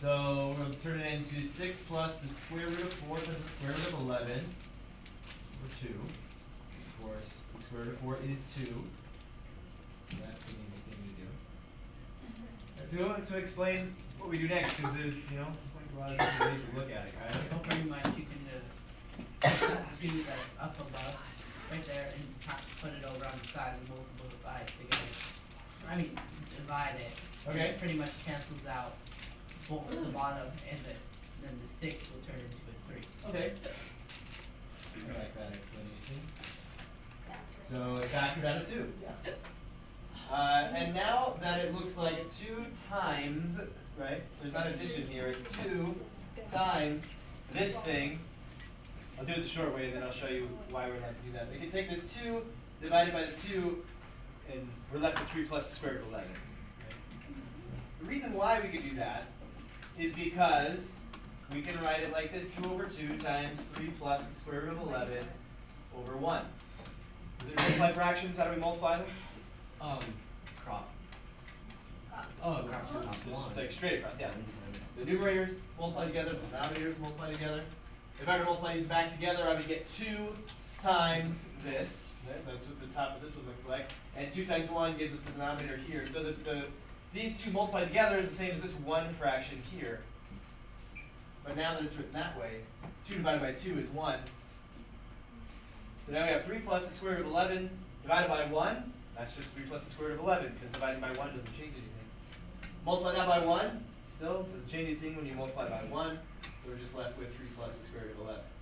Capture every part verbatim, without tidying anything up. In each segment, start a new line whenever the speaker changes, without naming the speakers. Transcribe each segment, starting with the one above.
So we'll turn it into six plus the square root of four times the square root of eleven over two. Of course, the square root of four is two. So that's an easy thing to do. So, so explain what we do next, because there's, you know, there's like a lot of different ways to look at it, right?
So pretty much you can just do that's up above, right there, and put it over on the side and multiply it together. I mean, divide it.
Okay.
It pretty much cancels out both the bottom and the, then the six will turn into a three.
Okay. I like that explanation. So it factored out of two. Yeah. Uh, and now that it looks like two times, right? There's not addition here. It's two times this thing. I'll do it the short way, and then I'll show you why we're going to do that. We can take this two divided by the two, and we're left with three plus the square root of eleven. Right? The reason why we could do that is because we can write it like this: two over two times three plus the square root of eleven over one. If they're multiply fractions, how do we multiply them?
Um, crop. Oh, cross.
Just like straight across, yeah. The numerators multiply together, the denominators multiply together. If I were to multiply these back together, I would get two times this. That's what the top of this one looks like. And two times one gives us the denominator here. So the, the, these two multiplied together is the same as this one fraction here. But now that it's written that way, two divided by two is one. So now we have three plus the square root of eleven divided by one. That's just three plus the square root of eleven, because dividing by one doesn't change anything. Multiply that by one, still doesn't change anything when you multiply by one. So we're just left with three plus the square root of eleven.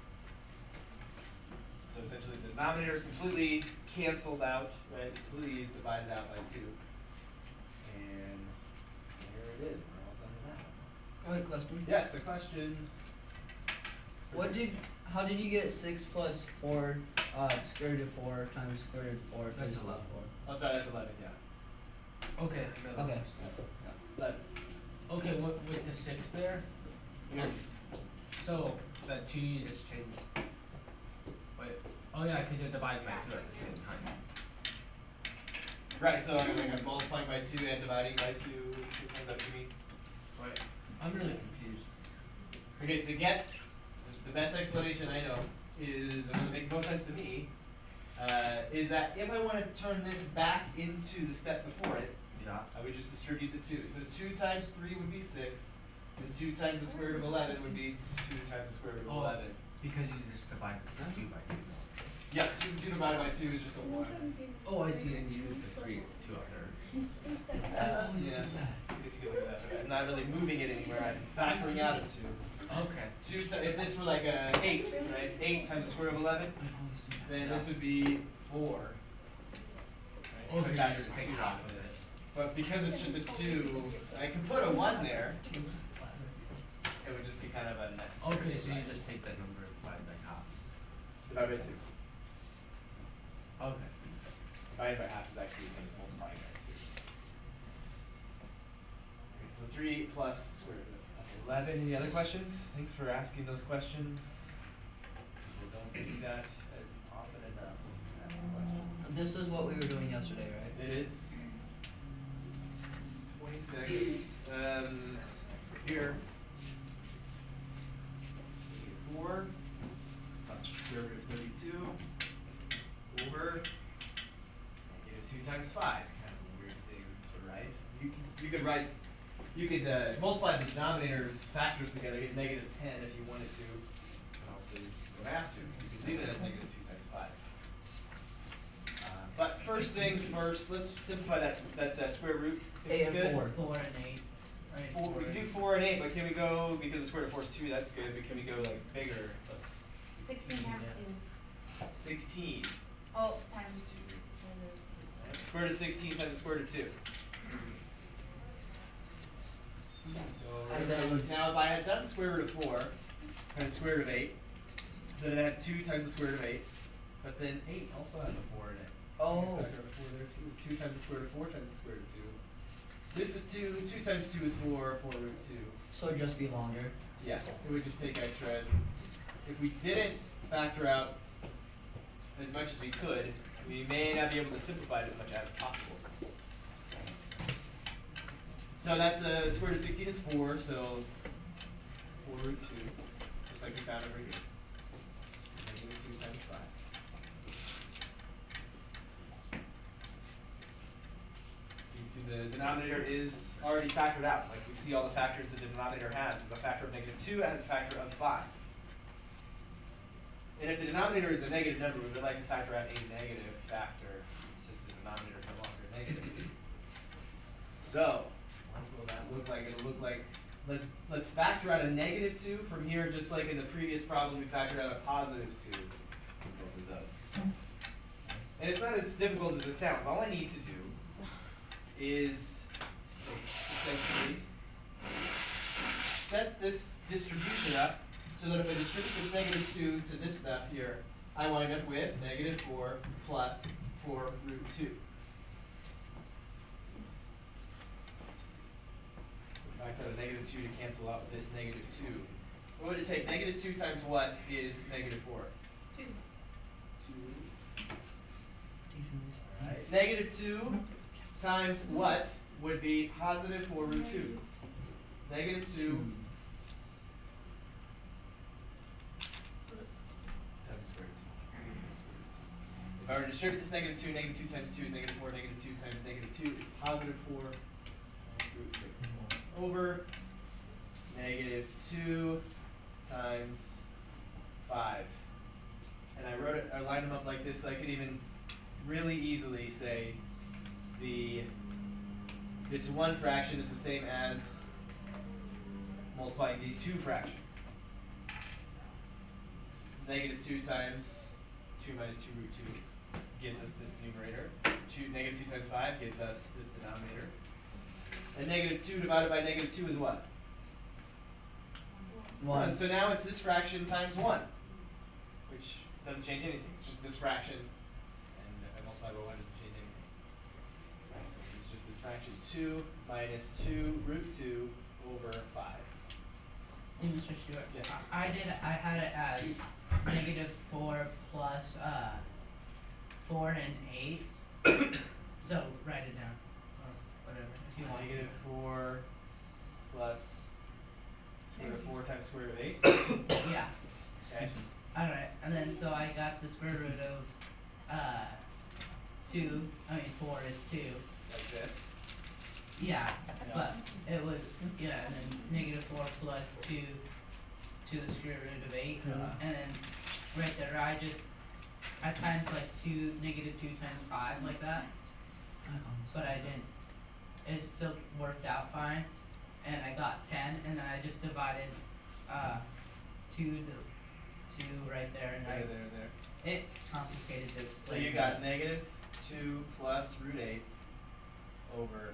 So essentially the denominator is completely canceled out, right? Completely is divided out by two. And there it is. We're all done with that.
I have a question.
Yes, the question.
What did, how did you get six plus four, uh, square root of four times square root of four?
That's
times
eleven.
four?
Oh, sorry, that's eleven, yeah.
Okay.
Okay.
yeah. eleven.
Okay, with, with the six there,
Yeah.
so that two you just changed. Wait. Oh yeah, because you're dividing by two at the same time.
Right, so I'm like, multiplying by two and dividing by two. What comes out to me?
Wait. I'm really confused.
Okay, to get the best explanation I know is, the one that makes most sense to me, uh, is that if I want to turn this back into the step before it,
Yeah.
I would just distribute the two. So two times three would be six, and two times the square root of eleven would be two times the square root of
Oh.
eleven.
Because you just divide the two by two.
Yeah, two, two divided by two is just a one.
Oh, I see. And you use the three, two up there.
Uh, yeah. I guess you could look at that. Right? I'm not really moving it anywhere. I'm factoring out a two.
Okay.
Two. T if this were like a eight, right? Eight times the square root of eleven, then this would be four. Right?
Oh,
If I
because you
factored
just
the
take
two
half
out.
of it.
But because it's just a two, I can put a one there. It would just be kind of unnecessary.
Okay, so you just take that number and divide by half.
Divided by two.
Okay.
Divided by half is actually the same as multiplying by two. Okay, so three plus the square root of eleven. Any other questions? Thanks for asking those questions. People don't do that uh, often enough. Ask questions.
This is what we were doing yesterday, right?
It is twenty-six. Um, here, four plus the square root of thirty-two over negative two times five. Kind of a weird thing to write. You could, you could write, you could uh, multiply the denominators factors together, get negative ten if you wanted to. But also, you don't have to. You could leave it as negative two times five. Uh, but first things first, let's simplify that that uh, square root. if
Eight
we
and
could.
four.
Four and eight. Right.
Four, we can do four and eight, but can we go, because the square root of four is two, that's good, but can we go like bigger? Let's,
Sixteen times two.
sixteen.
Oh, times two.
Square root of sixteen times the square root of two. So
And
we're gonna
then-
look now, if I had done square root of four times square root of eight, then it had two times the square root of eight, but then eight also has a four in it.
Oh.
Factor of four there too. Two times the square root of four times the square root of two. This is two, two times two is four, four root two.
So it'd just be longer.
Yeah, it would just take extra. If we didn't factor out as much as we could, we may not be able to simplify it as much as possible. So that's uh, square root of sixteen is four, so four root two, just like we found over here. Negative two times five. You can see the denominator is already factored out. Like we see all the factors that the denominator has. Is a factor of negative two as a factor of five. And if the denominator is a negative number, we would like to factor out a negative factor since the denominator is no longer negative. So, what will that look like? It'll look like, let's let's factor out a negative two from here, just like in the previous problem we factored out a positive two from both of those. And it's not as difficult as it sounds. All I need to do is essentially set this distribution up so that if I distribute this negative two to this stuff here, I wind up with negative four plus four root two. Back out a negative two to cancel out this negative two. What would it take? Negative two times what is negative four?
Two.
Two. Alright. Negative two times what would be positive four root two? Negative two times square root two. If I were to distribute this negative two, negative two times two is negative four, negative two times negative two is positive four root two. Over negative two times five. And I wrote it, I lined them up like this so I could even really easily say the this one fraction is the same as multiplying these two fractions. Negative two times two minus two root two gives us this numerator. Two, negative two times five gives us this denominator. And negative two divided by negative two is what?
One.
So now it's this fraction times one, which doesn't change anything. It's just this fraction, and if I multiply by one, it doesn't change anything. Right? It's just this fraction, two minus two root two over five.
Hey, Mister Stewart.
Yeah.
I, I did. I had it as negative four plus uh, four and eight. So write it down, or whatever. If you want.
Negative four plus square root of four times square root of eight.
Yeah.
Okay.
All right, and then so I got the square root of uh, two. I mean four is two.
Like this.
Yeah,
Yeah.
but it was yeah, and then negative four plus two to the square root of eight,
Yeah.
and then right there I just I times like two negative two times five like that, but I didn't. It still worked out fine, and I got ten, and then I just divided uh, two to two right there, and
There,
I
there, there.
it complicated it.
So you got negative two plus root eight over.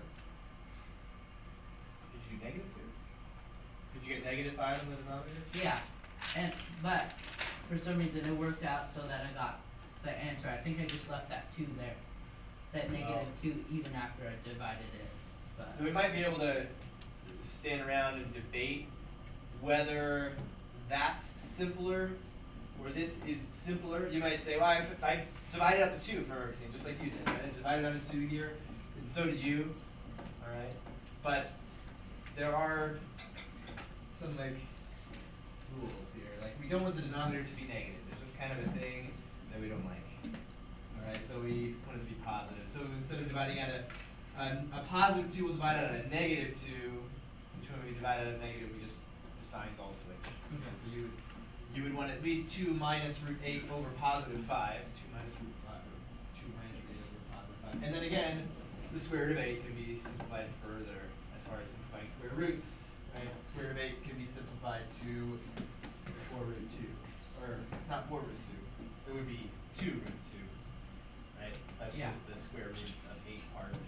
Did you do negative two? Did you get negative five in the denominator?
Yeah, and but for some reason it worked out so that I got the answer. I think I just left that two there, that negative
Oh.
two even after I divided it. But
So we might be able to stand around and debate whether that's simpler or this is simpler. You might say, well, I, I divided out the two for everything, just like you did. Right? I divided out the two here, and so did you. All right, but there are some like rules here. Like we don't want the denominator to be negative. There's just kind of a thing that we don't like. All right, so we want it to be positive. So instead of dividing out a a, a positive two, we'll divide out a negative two. Which when we divide out a negative, we just the signs all switch. Okay, so you would you would want at least two minus root eight over positive five. Two minus root five. Or two minus root eight over positive five. And then again, the square root of eight can be simplified further as far as simplifying square roots. Right? Square root of eight can be simplified to four root two, or not four root two. It would be two root two. Right? That's
Yeah.
just the square root of eight part of it.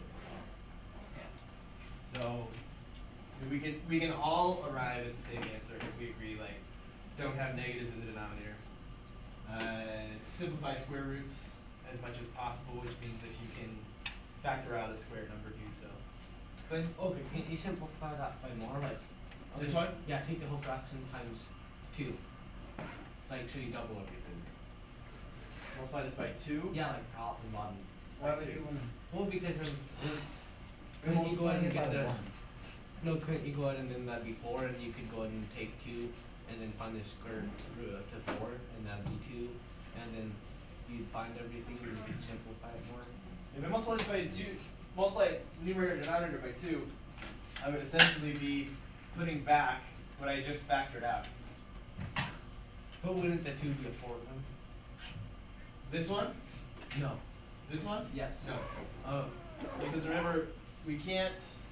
So we can we can all arrive at the same answer if we agree, like, don't have negatives in the denominator. Uh, simplify square roots as much as possible, which means if you can factor out a square number, do so.
But okay, can you simplify that by more? Like
This
okay,
one?
Yeah, take the whole fraction times two. Like so you double everything.
Multiply this by two.
Yeah, like top and bottom.
Why
Why
would
would
you-
you wanna?
Well, because of, of
Then
when you go ahead and get the
one.
No, couldn't you go ahead and then that'd be four, and you could go ahead and take two, and then find the square root of to four, and that'd be two, and then you'd find everything, and you could simplify it more.
If I multiply this by two, multiply numerator and denominator by two, I would essentially be putting back what I just factored out.
But wouldn't the two be a four then?
This one?
No.
This one?
Yes.
No.
Oh.
Because remember, we can't.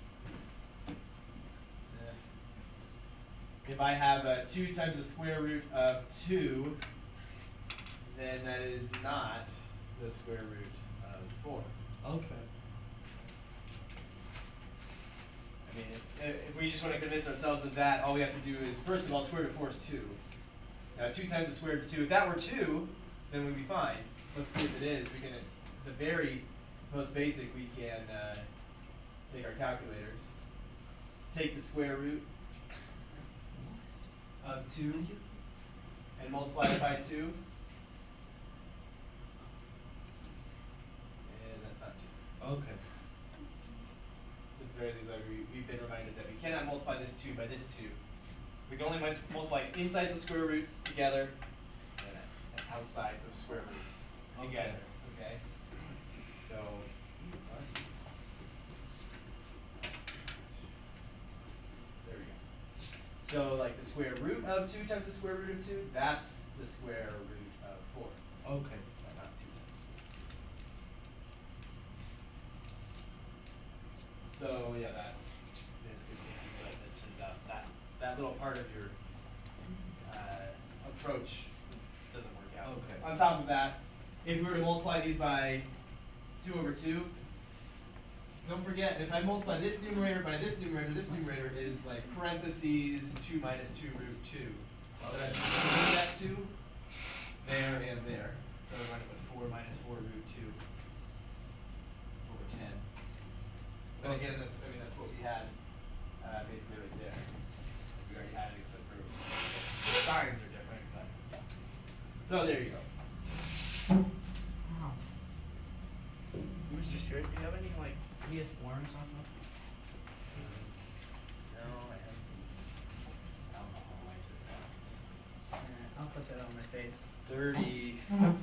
eh, If I have uh, two times the square root of two, then that is not the square root of four.
Okay.
I mean, if, if we just want to convince ourselves of that, all we have to do is, first of all, square root of four is two. Now, two times the square root of two. If that were two, then we'd be fine. Let's see if it is. We can, the very most basic, we can uh, take our calculators, take the square root of two, and multiply it by two. And that's not two.
Okay.
So at the very least, like, we, we've been reminded that we cannot multiply this two by this two. We can only mul- multiply insides of square roots together and outsides of square roots together. Okay. So. There we go. So like the square root of two times the square root of two, that's the square root of four.
Okay.
Well, not two times. So yeah, that is good thinking, but it turns out that that little part of your uh, approach doesn't work out.
Okay.
On top of that, if we were to multiply these by two over two, don't forget, if I multiply this numerator by this numerator, this numerator is like parentheses two minus two root two. But I put that two there and there. So I'm running with four minus four root two over ten. But again, that's I mean that's what we had uh, basically right there. We already had it except for the signs are different. But so there you go.
Wow. Mister Stewart, do you have any like P S four or something?
No, I have some alcohol I took last.
Alright, I'll put that on my face.
Thirty.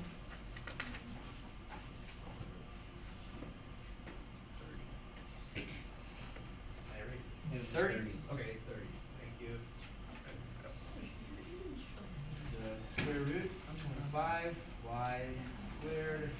It was
Thirty?
thirty.
Okay, thirty. Thank you. The square root of twenty-five, y squared.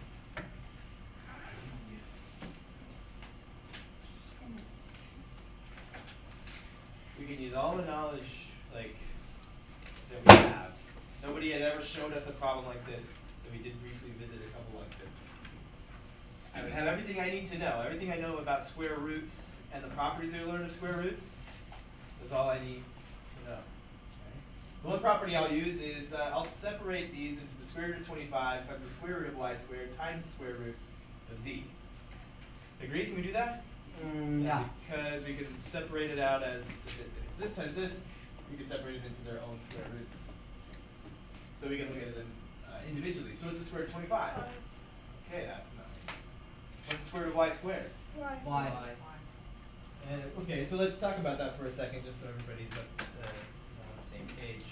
We can use all the knowledge, like, that we have. Nobody had ever showed us a problem like this, and we did briefly visit a couple like this. I have everything I need to know. Everything I know about square roots and the properties I learned of square roots is all I need to know. Okay? The one property I'll use is uh, I'll separate these into the square root of twenty-five times the square root of y squared times the square root of z. Agreed? Can we do that?
Mm, yeah.
Because we can separate it out as, if, it, if it's this times this, we can separate it into their own square roots. So we can look at them uh, individually. So what's the square root of twenty-five? Okay, that's nice. What's the square root of y squared?
Why?
And, okay, so let's talk about that for a second, just so everybody's up, uh, on the same page.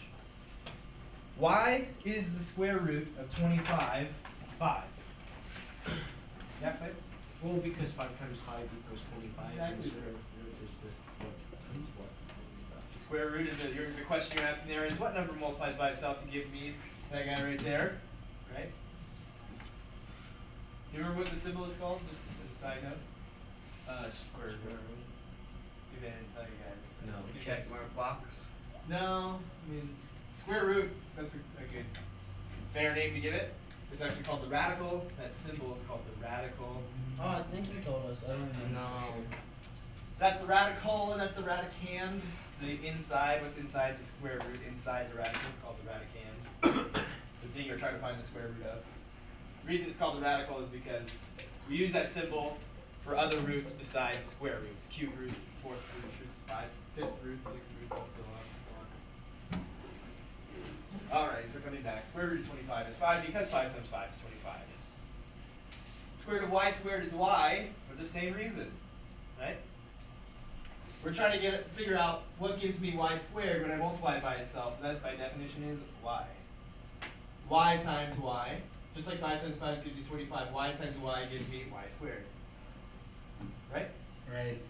Y is the square root of twenty-five, five. Yeah, Clay?
Well, because five times five equals twenty-five. and
Exactly.
square root is just what times what.
The square root is the, your, the question you're asking there is what number multiplies by itself to give me that guy right there, right? You remember what the symbol is called, just as a side note?
Uh, square root.
Maybe I didn't tell you guys.
No.
Give
Check
it-
mark box.
No, I mean, square root, that's a, a good, fair name to give it. It's actually called the radical. That symbol is called the radical.
Oh, I think you told us. I don't even know.
No.
So that's the radical and that's the radicand. The inside, what's inside the square root, inside the radical is called the radicand. The thing you're trying to find the square root of. The reason it's called the radical is because we use that symbol for other roots besides square roots, cube roots, fourth roots, roots, five, fifth roots, sixth roots, and so on and so on. Alright, so coming back, square root of twenty-five is five because five times five is twenty-five. Square root of y squared is y for the same reason, right? we're trying to get figure out what gives me y squared when I multiply it by itself. That by definition is y. Y times y, just like five times five gives you twenty-five. Y times y gives me y squared. Right?
Right.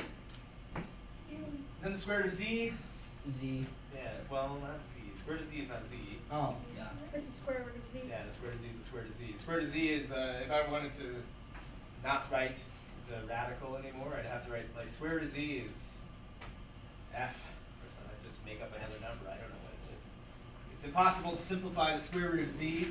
Then the square root of z.
Z.
Yeah. Well, not z. Square root of z is not z.
Oh, yeah.
It's the square root of z.
Yeah, the square root of z is the square root of z. Square root of z is uh, if I wanted to not write the radical anymore, I'd have to write like square root of z is f or something. I just make up another number. I don't know what it is. It's impossible to simplify the square root of z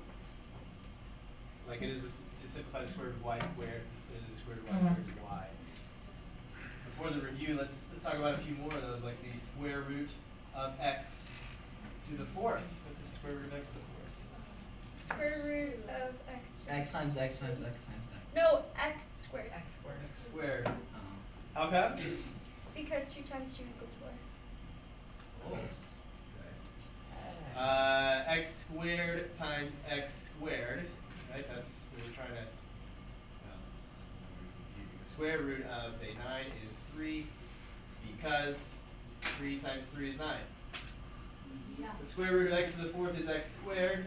like it is to simplify the square root of y squared. It is the square root of y squared is y. Before the review, let's let's talk about a few more of those, like the square root of x to the fourth. What's the square root of x to the fourth?
Square root of x.
X times X times X times X.
No, x squared.
X squared.
X squared.
Oh.
How come?
Because two times two equals four.
Oh. Uh, x squared times x squared, right? That's what we're trying to. Well, using the square root of say nine is three, because three times three is nine.
Yeah.
The square root of x to the fourth is x squared,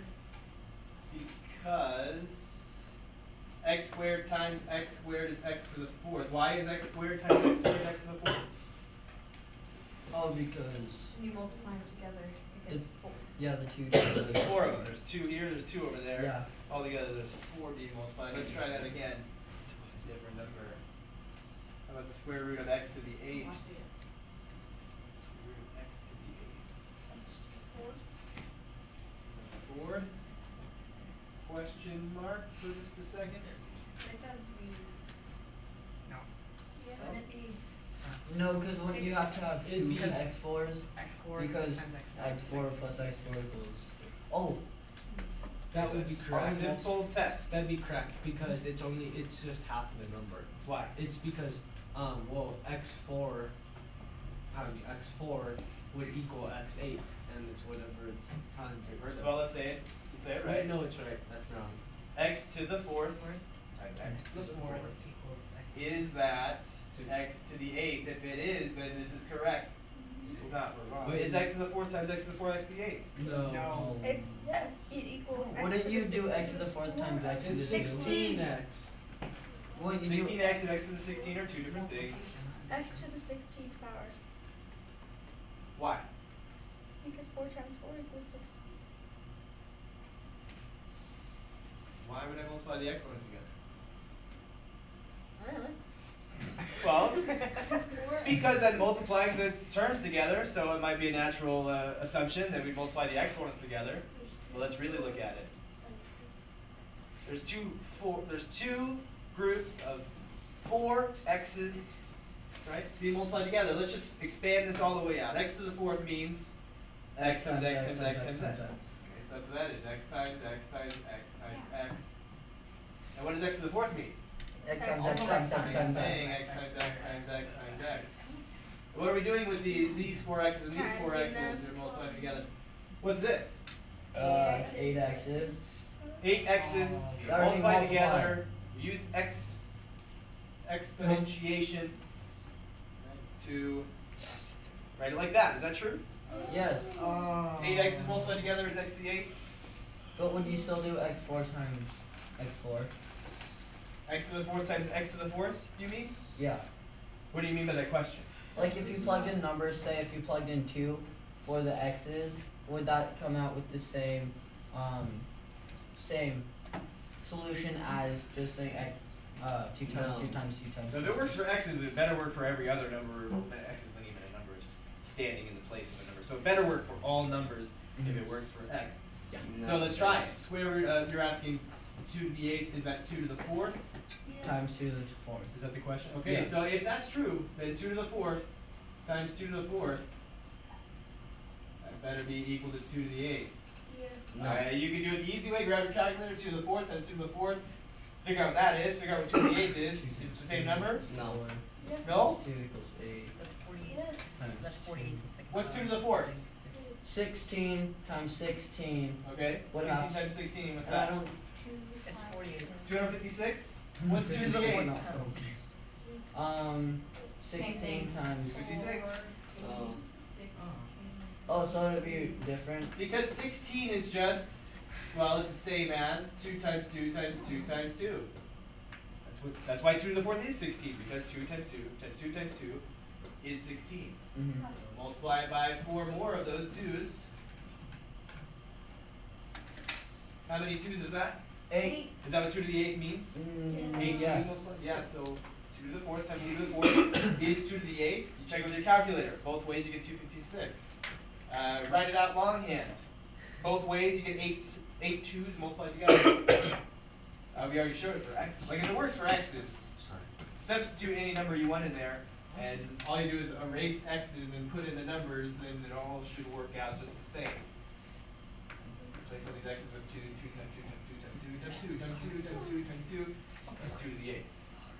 because x squared times x squared is x to the fourth. Why is x squared times x squared x to the fourth?
Oh, because
When you multiply them together, it gets four.
yeah, the two.
There's four of them. There's two here. There's two over there.
Yeah.
All together, there's four being multiplied. Let's try that again. Different number. How about the square root of x to the eighth? Square root of x to the eighth. Fourth. Question mark for just a second.
I think that would be,
No.
wouldn't it be,
No, because when you have to have
It'd
two
be-
X fours,
X four
because
times X four.
X four plus X four equals. Oh,
That would be
Yes.
correct.
Simple test.
That'd be correct because it's only it's just half of the number.
Why?
It's because um well x four times x four would equal x eight, and it's whatever it's times it.
First of all, let's say it. Let's say it
Right?
right.
No, it's right. That's wrong.
X to the fourth.
Fourth.
Right, x to the
Four
fourth.
equals X.
Is that
Six.
x to the eighth? If it is, then this is correct. If it's not, we're wrong.
Wait.
Is x to the fourth times x to the fourth x to the eighth?
No.
No.
It's yeah, it equals x
wouldn't
to the
you do X to
sixteen.
the fourth times X to
It's
the two?
sixteen x.
Wouldn't you do
sixteen x and x to the sixteen are two different things.
X to the sixteenth power.
Why?
Because four times four equals sixteen.
Why would I multiply the exponents together?
I don't know.
Well, because I'm multiplying the terms together, so it might be a natural uh, assumption that we multiply the exponents together. Well, let's really look at it. There's two four. There's two groups of four x's, right, being multiplied together. Let's just expand this all the way out. X to the fourth means x times x times x times x. Okay, so that's what that is. X times x times x times x. And what does x to the fourth mean?
X times
Also
X
X
times X
times
times
Saying
X.
x times x times x times x. What are we doing with the these four x's and these four
Times
x's
them.
are multiplied together? What's this?
Uh, eight X's.
Eight x's
That already
multiplied
multiplied.
together. We use x exponentiation to write it like that. Is that true?
Yes.
Eight x's multiplied together is x to the eighth.
But would you still do X four times X four?
X to the fourth times x to the fourth. You mean?
Yeah.
What do you mean by that question?
Like if you plugged in numbers, say if you plugged in two for the X's, would that come out with the same, um, same solution as just saying X, uh, two times
No.
two times two times
So if
two?
it works for x's, it better work for every other number. That x isn't even a number; it's just standing in the place of a number. So it better work for all numbers if it works for x.
Yeah.
So let's try it. Square root. Uh, you're asking two to the eighth. Is that two to the fourth?
Times two to the fourth.
Is that the question? Okay.
Yeah.
So if that's true, then two to the fourth times two to the fourth. That better be equal to two to the eighth.
Yeah.
No.
Alright, you can do it the easy way. Grab your calculator. Two to the fourth times two to the fourth. Figure out what that is. Figure out what two to the eighth is. Is it the same number?
No.
Yeah.
No.
Two equals eight
That's forty-eight.
Yeah.
times.
That's forty-eight to six.
What's two to the fourth?
Sixteen times sixteen.
Okay.
What
sixteen
else?
times sixteen. What's
And I
that?
don't.
It's forty-eight.
two hundred fifty-six. What's two to the eighth?
Um, sixteen
thing.
times.
fifty-six.
Oh.
Six.
Oh, so it'd be different.
Because sixteen is just, well, it's the same as two times two times two times two. That's what. That's why two to the fourth is sixteen, because two times two times two times two is sixteen.
Mm-hmm.
Multiply it by four more of those twos. How many twos is that?
Eight.
Is that what two to the eighth means?
Mm,
Eight
yes.
twos multiplied? Yeah, so two to the fourth times two to the fourth is two to the eighth. You check with your calculator. Both ways you get two hundred fifty-six. Uh, write it out longhand. Both ways you get eight, eight twos multiplied together. uh, we already showed it for x's. Like, if it works for x's, substitute any number you want in there, and all you do is erase x's and put in the numbers, and it all should work out just the same. Replace all these x's with twos, two times two times two times two times two times two times two times two. That's two to the eighth.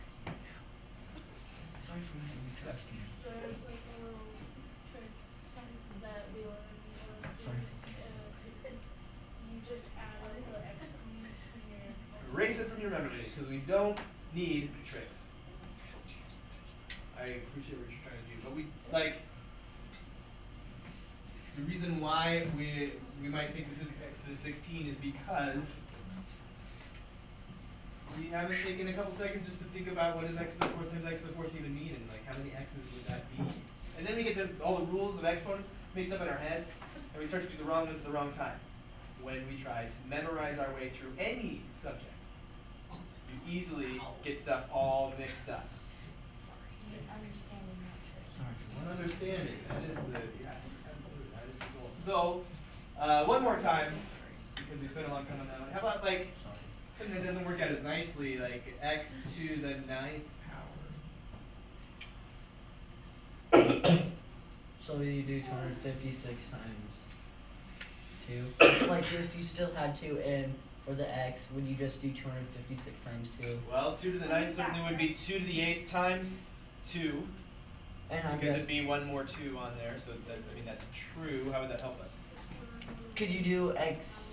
Sorry for missing your trash can.
There's like a little trick that we learned was
Sorry.
uh, you just add like the exponents from your
Erase it from your memory, because we don't need tricks. I appreciate what you're trying to do, but we, like, the reason why we we might think this is x to the sixteen is because we haven't taken a couple seconds just to think about what does x to the fourth times x to the fourth even mean, and like how many x's would that be? And then we get the, all the rules of exponents mixed up in our heads, and we start to do the wrong ones at the wrong time. When we try to memorize our way through any subject, you easily get stuff all mixed up.
Understanding that trick.
Sorry.
One understanding, that is the, yes, absolutely, that is the goal. So, uh, one more time, because we spent a long time on that one. How about like something that doesn't work out as nicely, like x to the ninth power?
So you do two hundred fifty-six times two. Like if you still had two in for the x, would you just do two hundred fifty-six times two?
Well, two to the ninth certainly would be two to the eighth times two,
And I
because
guess
it'd be one more two on there, so that, I mean, that's true. How would that help us?
could you do x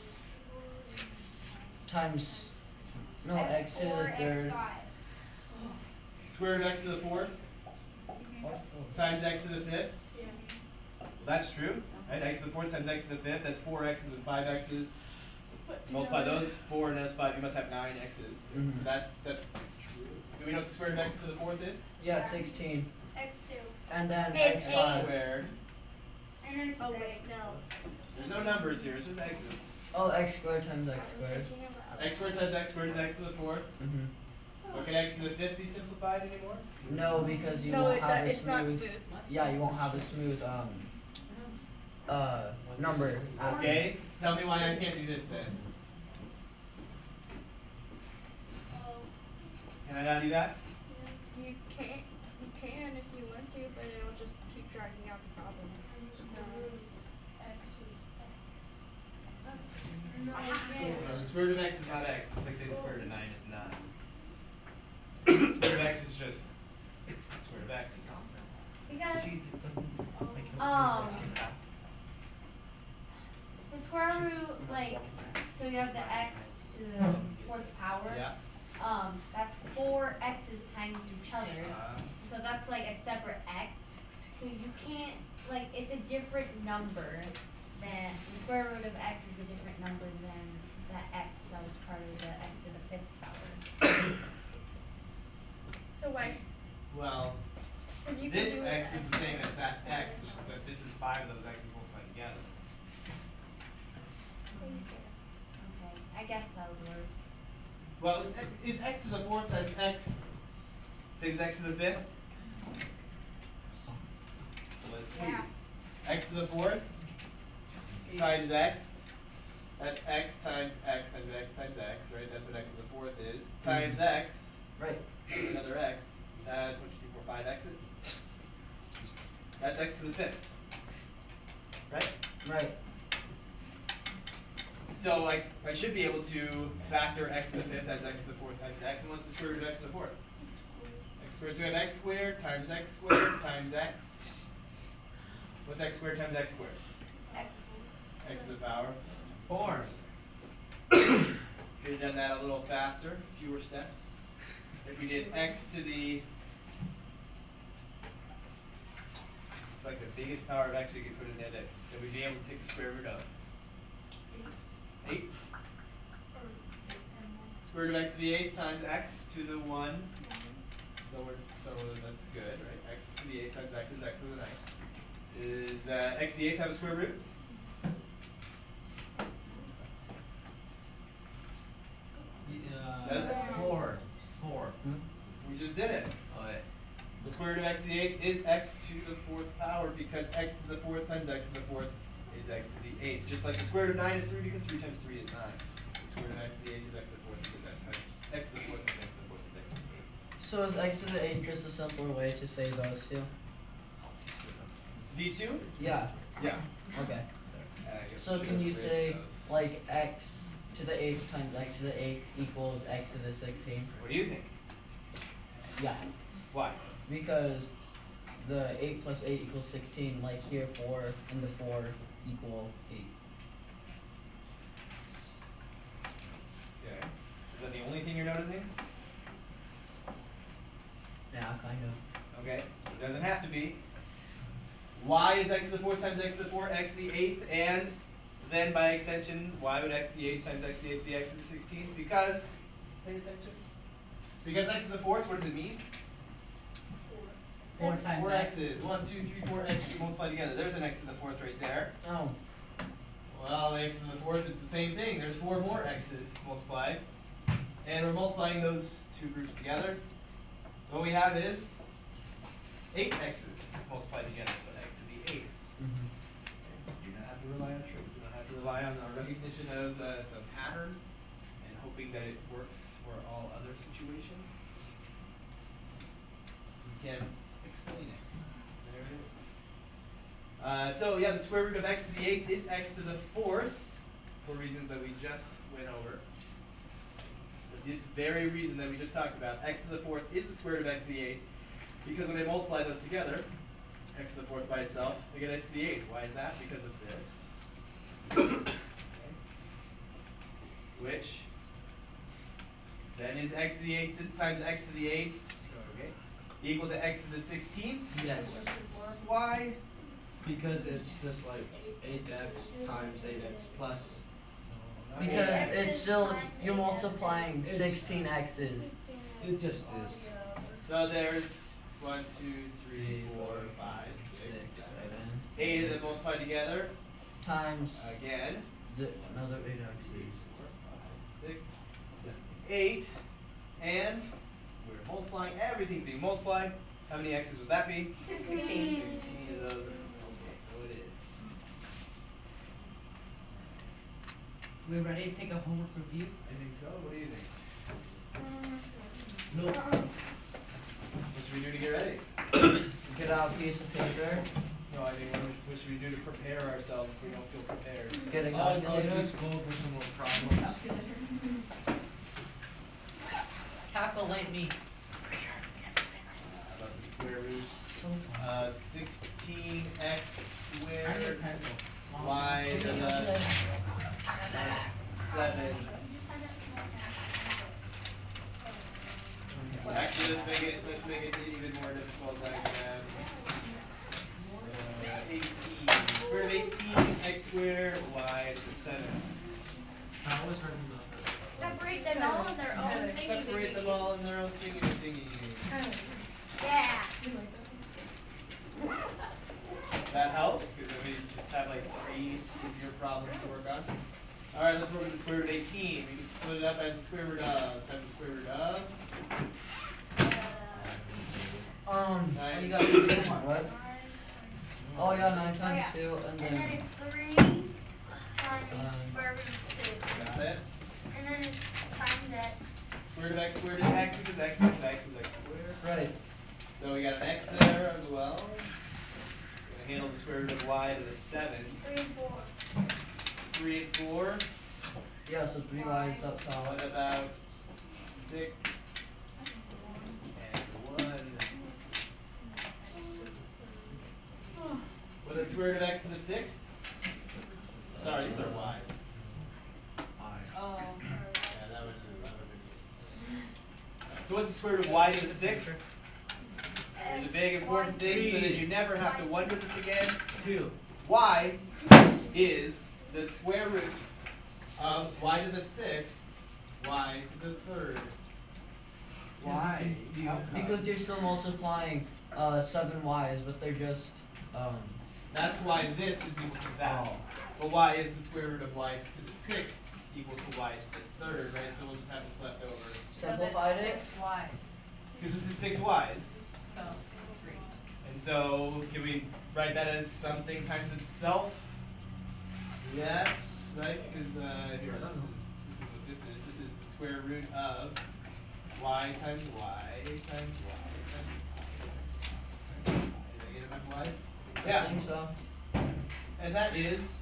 times no x to the third?
Square root of x to the fourth times x to the fifth?
yeah.
Well, that's true, right? X to the fourth times x to the fifth, that's four x's and five x's. Multiply those, four and those five, you must have nine x's.
Mhm.
So that's, that's true. Do we know what the square root of x to the fourth is?
Yeah, sixteen.
X two.
And then
It's
x five.
Squared.
And then oh wait, no.
There's no numbers here, it's just x's.
Oh, x squared times x squared.
X squared times x squared is x to the fourth.
Mm-hmm.
But can x to the fifth be simplified anymore?
No, because you
No,
won't
it,
have a
it's not
smooth.
smooth.
Yeah, you won't have a smooth um uh number after.
Okay, tell me why I can't do this then. Can I not do that?
You can't. You can if you want to, but it'll just keep dragging out the problem. No,
No, the square root of x is not x. It's like saying the square root of nine is nine. The square root of x is just the square root of x.
Because, um, the square root, like, so you have the x to the fourth power.
Yeah.
Um, that's four x's times each other.
Uh,
So that's like a separate x. So you can't, like, it's a different number than, the square root of x is a different number than that x that was part of the x to the fifth power.
So why?
well,
Because you can
this
do
x
it
is the same as that x, it's just that this is five of those x's multiplied together.
Okay, I guess that would work.
Well, is, is x to the fourth times x same as x to the fifth? Let's see.
Yeah.
X to the fourth times x. That's x times x times x times x, right? That's what x to the fourth is. Times x.
Right.
That's another x. That's what you do for five x's. That's x to the fifth. Right?
Right.
So like I should be able to factor x to the fifth as x to the fourth times x. And what's the square root of x to the fourth? X squared. So we have x squared times x squared times x. What's x squared times x squared?
X.
X to the power four. Could have done that a little faster, fewer steps. If we did x to the It's like the biggest power of x we could put in there that, that we'd be able to take the square root of. Eight. Square root of x to the eighth times x to the one. So we're so that's good, right? X to the eighth times x is x to the ninth. Is uh, x to the eighth have a square root? Does it?
Four. Four.
We just did it.
Oh, yeah.
The square root of x to the eighth is x to the fourth power because x to the fourth times x to the fourth is x to the eighth. Just like the square root of nine is three because three times three is nine. The square root of x to the eighth is x to the fourth because x times x to the fourth times x to the fourth is x to the eighth.
So is x to the eighth just a simpler way to say those two?
These two?
Yeah.
Yeah.
Okay.
Uh, I guess
So
we
can
should've
you
raised
say
those.
like x to the eighth times x to the eighth equals x to the sixteen?
What do you think?
Yeah.
Why?
Because the eight plus eight equals sixteen, like here four and the four equal eight.
Okay. Is that the only thing you're noticing?
Yeah, kind of.
Okay. It doesn't have to be. Y is x to the fourth times x to the fourth, x to the eighth, and then by extension, y would x to the eighth times x to the eighth be x to the sixteenth? Because, pay attention. Because x to the fourth, what does it mean?
Four times
Four
x.
x's. One, two, three, four x multiplied together. There's an x to the fourth right there.
Oh.
Well, x to the fourth is the same thing. There's four more x's multiplied. And we're multiplying those two groups together. So what we have is eight x's multiplied together, so x to the eighth.
Mm-hmm.
You don't have to rely on tricks. We don't have to rely on our recognition of uh, some pattern and hoping that it works for all other situations. We can explain it. There it is. Uh, so yeah, the square root of x to the eighth is x to the fourth, for reasons that we just went over. For this very reason that we just talked about, x to the fourth is the square root of x to the eighth, because when I multiply those together, x to the fourth by itself, I get x to the eighth. Why is that? Because of this. Okay. Which then is x to the eighth times x to the eighth, okay, equal to x to the sixteenth.
Yes.
Why?
Because it's just like eight x times eight x plus.
Because
X
it's
is
still,
times
you're
eight x.
multiplying sixteen x's.
It's just this.
So there's one, two, three, four, five, six, seven, eight of them multiplied together.
Times
Again.
the, another eight x's.
Four, five, six, seven, eight. And we're multiplying, everything's being multiplied. How many x's would that be?
Sixteen.
Sixteen of those. Okay, so it is.
We ready to take a homework review?
I think so. What do you think?
Nope.
What should we do to get ready?
Get out a piece of paper,
No, I think what, what should we do to prepare ourselves if we don't feel prepared?
get a
I'll, I'll
calculator.
just go over some more problems.
Calculate me.
Uh, about the square root
So far.
of sixteen x
I need a
squared
pencil.
y to the seven. Actually, let's make it, let's make it even more difficult, like, um, uh, eighteen, square root of eighteen, x squared, y to the seven.
I always heard the
Separate them all in their own thingy.
Separate them all in their own thingy thingy.
Yeah.
That helps, because then we just have like three easier problems to work on. Alright, let's work with the square root of eighteen. We can split it up as the square root of, times the square root of.
Um,
Nine.
you got to do what? Oh yeah, nine times
yeah.
two, and
And then
then
it's three times
Um,
square root of two.
Got it?
And then it's times x.
Square root of x squared is x because x times x is x squared.
right.
So we got an x there as well. We're gonna handle the square root of y to the seven.
Three and four.
Three and four.
Yeah, so three y's up top.
What about six and one? What's the square root of x to the sixth? Sorry, these are y's.
Oh.
Yeah, that would that would be. So what's the square root of y to the sixth? There's a big important thing so that you never have to wonder this again.
Two.
Y is the square root of y to the sixth, y to the third. Why?
Do you-
How come?
Because you're still multiplying uh, seven y's, but they're just um.
That's why this is equal to that.
Oh.
But y is the square root of y to the sixth equal to y to the third, right? So we'll just have this left over.
Simplified
Because
it.
it's six Y's,
Because this is six y's.
so three.
And so can we write that as something times itself? Yes, right? Because uh, here, this is, this is what this is. This is the square root of y times y times y times y. Did I get enough y's?
I
Yeah.
think so.
And that is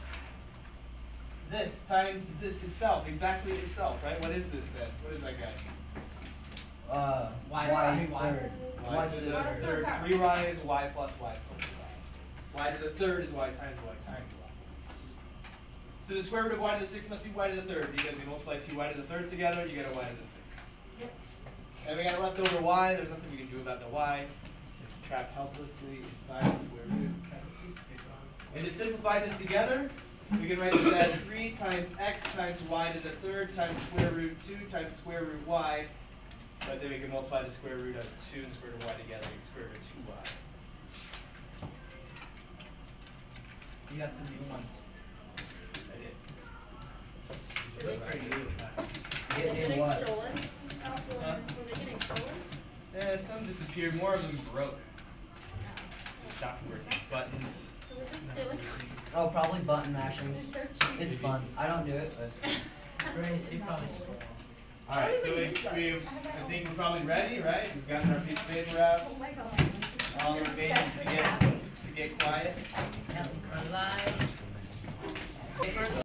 this times this itself, exactly itself, right? What is this then? What is that guy?
Uh,
Y,
y
y.
third.
Y
Y
to
to
the
the
third.
third.
Three y is y plus y plus y. Y to the third is y times y times y. So the square root of y to the sixth must be y to the third, because we multiply two y to the thirds together, you get a y to the sixth.
Yep.
And we got a leftover y, there's nothing we can do about the y. It's trapped helplessly inside the square root. And to simplify this together, we can write this as three times x times y to the third times square root two times square root y. But then we can multiply the square root of two and the square root of y together and get square root of two y.
You got some new ones.
I did.
Get
Were they
in
getting
what?
stolen? After,
Huh?
were they getting stolen?
Yeah, some disappeared, more of them broke. Just stopped working. Buttons.
They were just stealing.
Oh, probably button mashing.
They're so cheap.
It's fun. I don't do it, but.
Grace, you probably stole.
Alright, so we, we, I think we're probably ready, right? We've gotten our piece of paper out,
Oh my god.
all the pages to get, to get quiet.
Yep, we're live.
Papers?